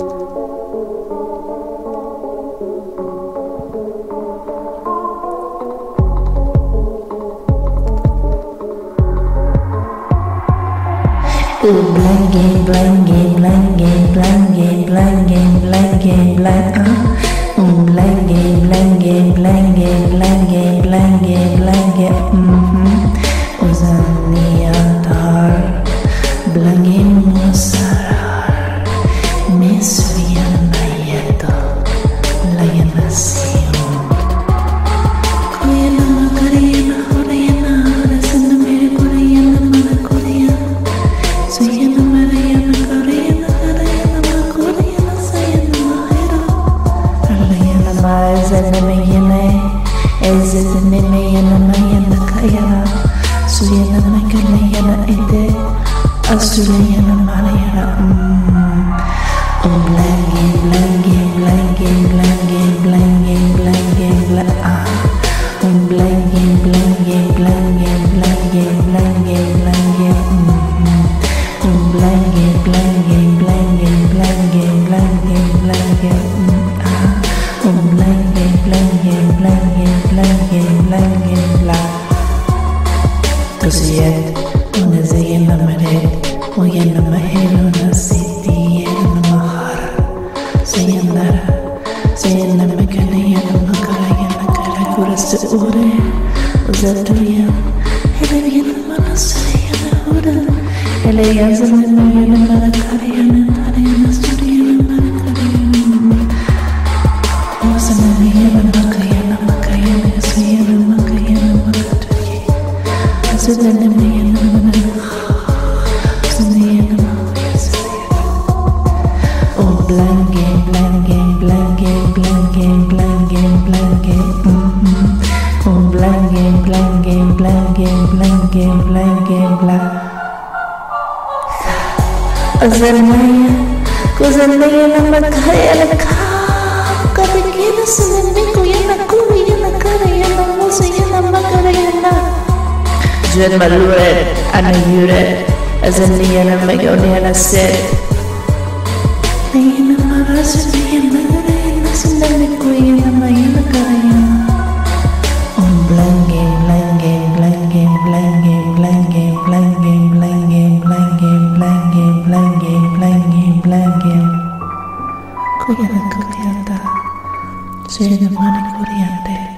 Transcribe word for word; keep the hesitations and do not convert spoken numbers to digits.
Blanking, blanking, blanking, blanking, blanking, blanking, blank. Uh, blanking, blanking, blanking, blanking, blanking, blanking. Mm-hmm. Uzaniyatar, blanking musarar, misriyan bayeto, layanasyon. Koyana, Koreana, Koreana, listen to me, Koreana, mana Koreana. Sayana Mariana Koreana Koreana Koreana Sayana Mahira Alayana Maizana Mayana Ezana Mayana Mayana Kayana Suyana Makanayana Ede Asulayana Mariana Oh blanking blanking blanking blanking blanking blanking blanking Oh blanking blanking blanking blanking blanking blanking Blanking, blanking, blanking, blanking, blanking, blanking, ah. Oh, blanking, blanking, blanking, blanking, blanking, blank. Kusiyat, una zayana maret, uyana mahelo na siti, yana mahar. Sayandara, sayana makanayana makarayana karakura sa ure, uzatuya, helayana manasayana ura. Elayas and the Mayana Marakarian and Ariana Studiana Marakarian. Oh, Samariana Makayana Makayana, Sayana Makayana Makataki. As a Mayana Manana Sayana Makayana. Oh, blanking, blanking, blanking, blanking, blanking, blanking. Oh, blanking, blanking, blanking, blanking, blanking, blanking. Azalmaya, kuzalmaya na magkaya na ka Kabigina sa nandiko yan na kuwi yan na karaya na musa yan na makaraya na Diyan maluret, anayuret Azalmaya na magaw na set Nayan na marasa na yan na karaya na sa nandiko yan na maya na karaya na Oh, blanking, blanking, blanking, blanking, blanking, blanking, blanking, blanking, blanking, blanking, blanking, blanking. Koyana Koryanta, Sayana Mani Koryante.